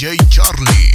DJ Charlie.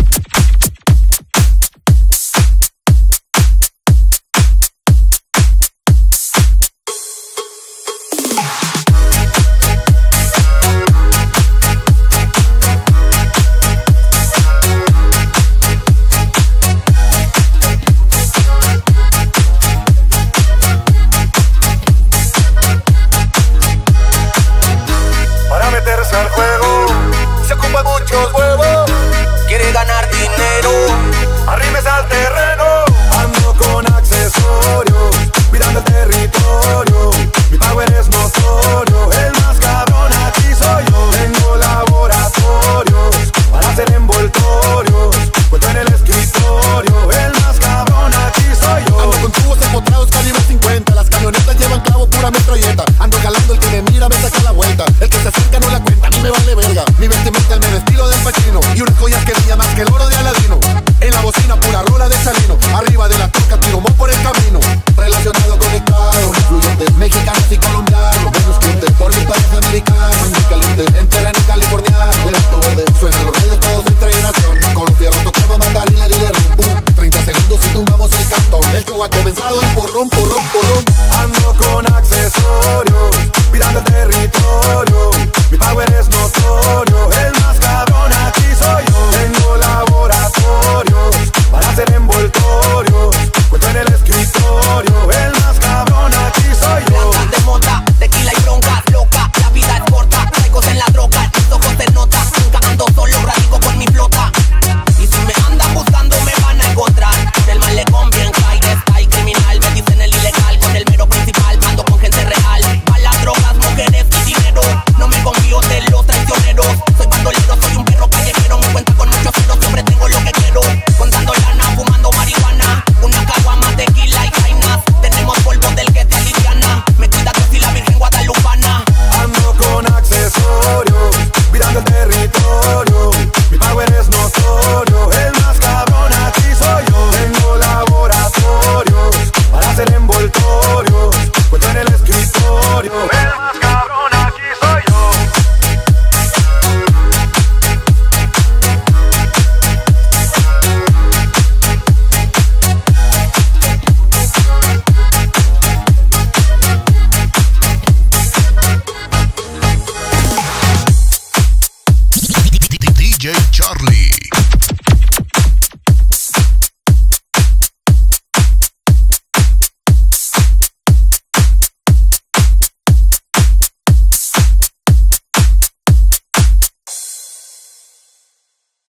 Al juego se ocupan muchos huevos. Quiere ganar dinero, arrímese al terreno. Ando con accesorios, cuidando el territorio. Mi power es notorio, el más cabrón aquí soy yo. Tengo laboratorios para hacer envoltorios. Cuento en el escritorio, el más cabrón aquí soy yo. Ando con tubos empotrados calibre 50. Las camionetas llevan clavo, pura metralleta. Ando jalando, el que me mira me saca la vuelta. El que se acerca no la cuenta, a mí me vale verga. Mi vestimenta el medio estilo del Pachino. Y unas joyas que brilla más que el oro de Aladino. En la bocina pura rola de Salino. Arriba de la troca tiro mo por el camino. Relacionado, conectado, influyente. Mexicanos y colombianos, buenos clientes. Por mi país americano, muy caliente. En terreno californiano, el esto verde. Suena los reyes todos en generación. Con los fierros tocando mandarina y de rum. 30 segundos y tumbamos el cantón. El show ha comenzado y porrón, porrón, porrón. Ando con accesorios, cuidando el territorio. Mi power es notorio, el más cabrón aquí soy yo. Tengo laboratorios para hacer envoltorios. Cuento en el escritorio, el más cabrón aquí soy yo. Blancas de mota, tequila y broncas, loca, la vida es corta. Traicos en la droga, mis ojos se nota. Nunca ando solo, radico con mi flota. Y si me andan buscando me van a encontrar. Del malecón bien high, está y criminal. Me dicen el ilegal con el mero principal. Ando con gente real, balas, drogas, mujeres y dinero. No me confío de los traicioneros. Soy bandolero, soy un perro callejero. Me cuenta con muchos ceros, siempre tengo lo que quiero. Contando lana, fumando marihuana. Una caguama, tequila y jainas. Tenemos polvo del que te aliviana. Me cuida Dios y la Virgen Guadalupana. Ando con accesorios, cuidando el territorio. Mi power es notorio, el más cabrón aquí soy yo. Tengo laboratorios para hacer envoltorios. Cuento en el escritorio.